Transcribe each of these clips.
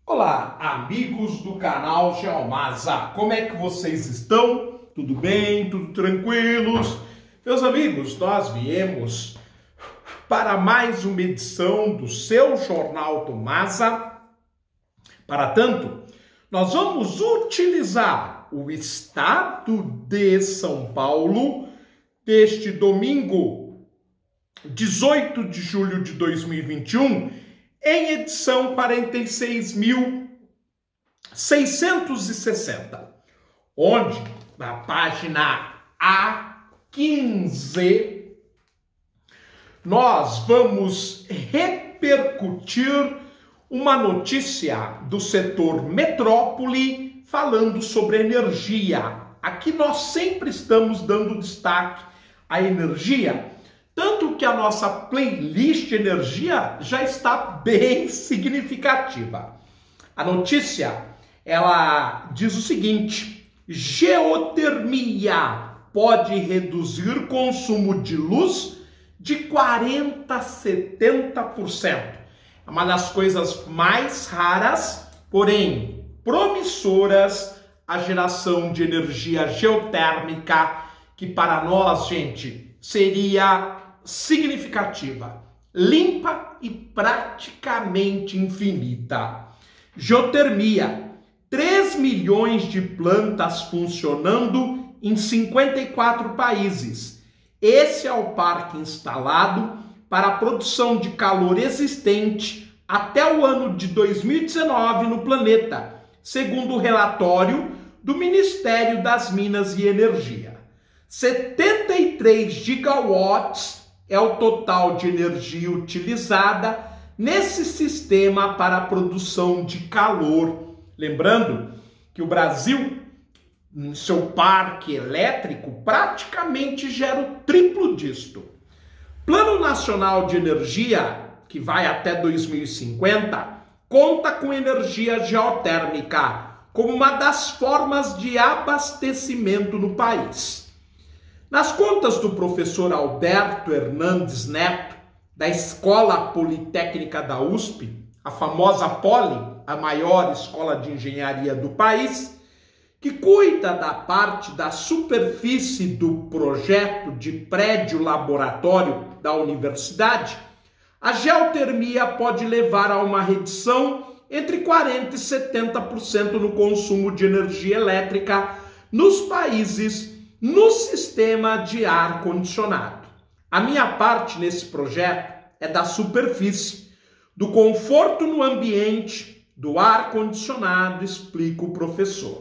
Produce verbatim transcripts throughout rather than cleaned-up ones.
Olá, amigos do canal Geomasa, como é que vocês estão? Tudo bem? Tudo tranquilos? Meus amigos, nós viemos para mais uma edição do seu Jornal do Masa. Para tanto, nós vamos utilizar o estado de São Paulo deste domingo, dezoito de julho de dois mil e vinte e um, em edição quarenta e seis mil seiscentos e sessenta, onde, na página A quinze, nós vamos repercutir uma notícia do setor metrópole falando sobre energia. Aqui nós sempre estamos dando destaque à energia, tanto que a nossa playlist energia já está bem significativa. A notícia, ela diz o seguinte: geotermia pode reduzir consumo de luz de quarenta a setenta por cento. É uma das coisas mais raras, porém promissoras, a geração de energia geotérmica, que para nós, gente, seria significativa, limpa e praticamente infinita. Geotermia, três milhões de plantas funcionando em cinquenta e quatro países. Esse é o parque instalado para a produção de calor existente até o ano de dois mil e dezenove no planeta, segundo o relatório do Ministério das Minas e Energia. setenta e três gigawatts é o total de energia utilizada nesse sistema para a produção de calor. Lembrando que o Brasil, no seu parque elétrico, praticamente gera o triplo disto. Plano Nacional de Energia, que vai até dois mil e cinquenta, conta com energia geotérmica como uma das formas de abastecimento no país. Nas contas do professor Alberto Hernandes Neto, da Escola Politécnica da U S P, a famosa Poli, a maior escola de engenharia do país, que cuida da parte da superfície do projeto de prédio-laboratório da universidade, a geotermia pode levar a uma redução entre quarenta por cento e setenta por cento no consumo de energia elétrica nos países no sistema de ar-condicionado. A minha parte nesse projeto é da superfície, do conforto no ambiente, do ar-condicionado, explica o professor.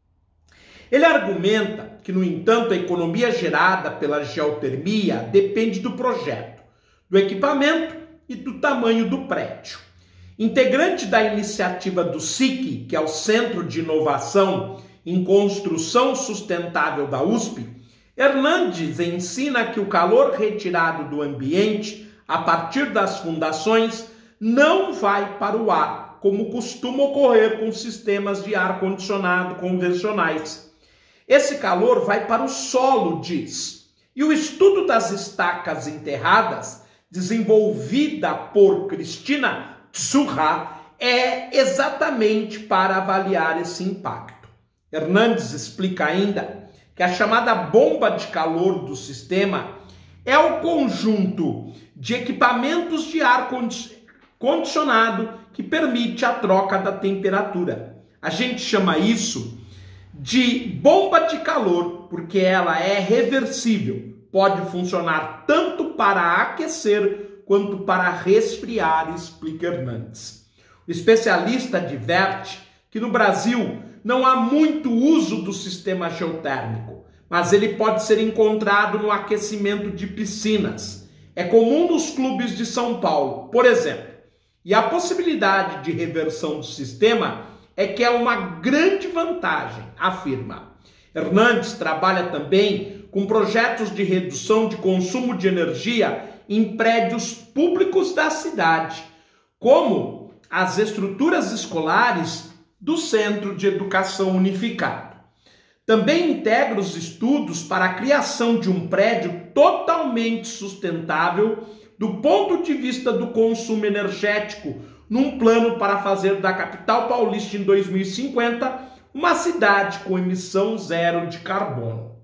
Ele argumenta que, no entanto, a economia gerada pela geotermia depende do projeto, do equipamento e do tamanho do prédio. Integrante da iniciativa do S I C, que é o Centro de Inovação em Construção Sustentável da U S P, Hernandes ensina que o calor retirado do ambiente a partir das fundações não vai para o ar, como costuma ocorrer com sistemas de ar-condicionado convencionais. Esse calor vai para o solo, diz. E o estudo das estacas enterradas, desenvolvida por Cristina Tsurra, é exatamente para avaliar esse impacto. Hernandes explica ainda que a chamada bomba de calor do sistema é o conjunto de equipamentos de ar condicionado que permite a troca da temperatura. A gente chama isso de bomba de calor porque ela é reversível, pode funcionar tanto para aquecer quanto para resfriar, explica Hernandes. O especialista adverte que no Brasil não há muito uso do sistema geotérmico, mas ele pode ser encontrado no aquecimento de piscinas. É comum nos clubes de São Paulo, por exemplo. E a possibilidade de reversão do sistema é que é uma grande vantagem, afirma. Hernandes trabalha também com projetos de redução de consumo de energia em prédios públicos da cidade, como as estruturas escolares do Centro de Educação Unificado. Também integra os estudos para a criação de um prédio totalmente sustentável do ponto de vista do consumo energético, num plano para fazer da capital paulista em dois mil e cinquenta uma cidade com emissão zero de carbono.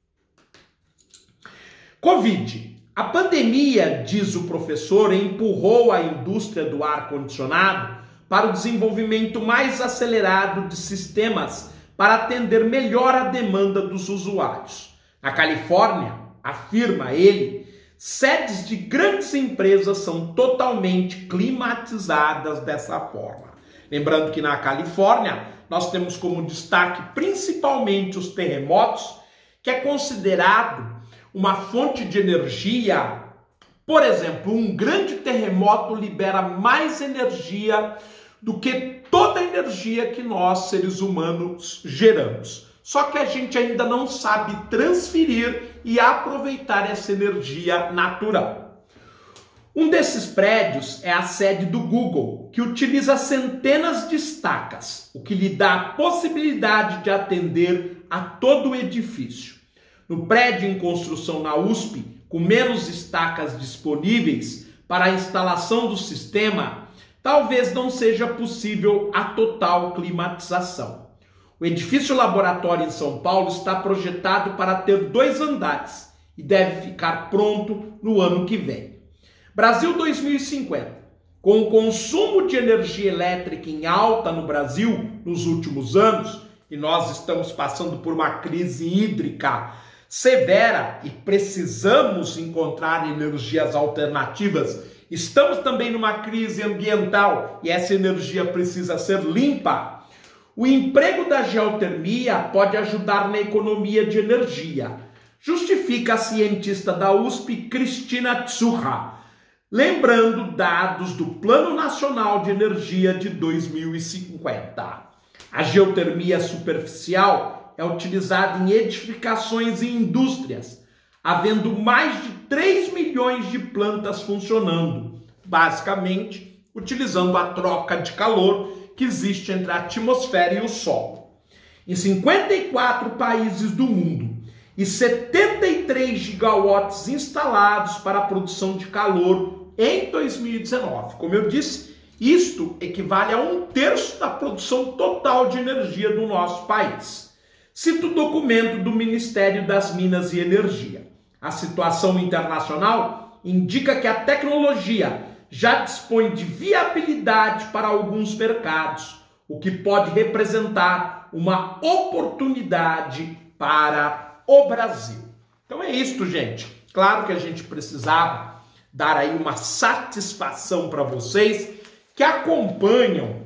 Covid. A pandemia, diz o professor, empurrou a indústria do ar-condicionado para o desenvolvimento mais acelerado de sistemas para atender melhor a demanda dos usuários. Na Califórnia, afirma ele, sedes de grandes empresas são totalmente climatizadas dessa forma. Lembrando que na Califórnia nós temos como destaque principalmente os terremotos, que é considerado uma fonte de energia. Por exemplo, um grande terremoto libera mais energia do que toda a energia que nós, seres humanos, geramos. Só que a gente ainda não sabe transferir e aproveitar essa energia natural. Um desses prédios é a sede do Google, que utiliza centenas de estacas, o que lhe dá a possibilidade de atender a todo o edifício. No prédio em construção na U S P, com menos estacas disponíveis para a instalação do sistema, talvez não seja possível a total climatização. O edifício laboratório em São Paulo está projetado para ter dois andares e deve ficar pronto no ano que vem. Brasil dois mil e cinquenta. Com o consumo de energia elétrica em alta no Brasil nos últimos anos, e nós estamos passando por uma crise hídrica severa e precisamos encontrar energias alternativas, estamos também numa crise ambiental e essa energia precisa ser limpa. O emprego da geotermia pode ajudar na economia de energia, justifica a cientista da U S P Cristina Tsurra, lembrando dados do Plano Nacional de Energia de dois mil e cinquenta. A geotermia superficial é utilizada em edificações e indústrias, havendo mais de três milhões de plantas funcionando, basicamente utilizando a troca de calor que existe entre a atmosfera e o solo. Em cinquenta e quatro países do mundo e setenta e três gigawatts instalados para a produção de calor em dois mil e dezenove. Como eu disse, isto equivale a um terço da produção total de energia do nosso país. Cito o documento do Ministério das Minas e Energia. A situação internacional indica que a tecnologia já dispõe de viabilidade para alguns mercados, o que pode representar uma oportunidade para o Brasil. Então é isto, gente. Claro que a gente precisava dar aí uma satisfação para vocês que acompanham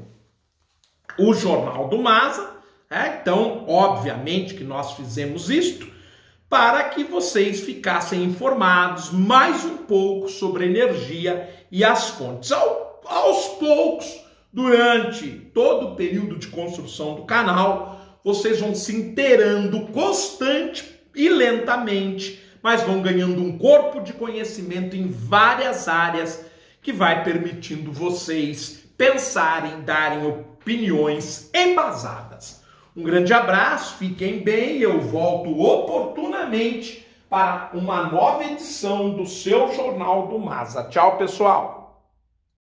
o Jornal do Masa. É, então, obviamente que nós fizemos isto para que vocês ficassem informados mais um pouco sobre energia e as fontes. Ao, aos poucos, durante todo o período de construção do canal, vocês vão se inteirando constante e lentamente, mas vão ganhando um corpo de conhecimento em várias áreas que vai permitindo vocês pensarem, darem opiniões embasadas. Um grande abraço, fiquem bem, eu volto oportunamente para uma nova edição do seu Jornal do Masa. Tchau, pessoal!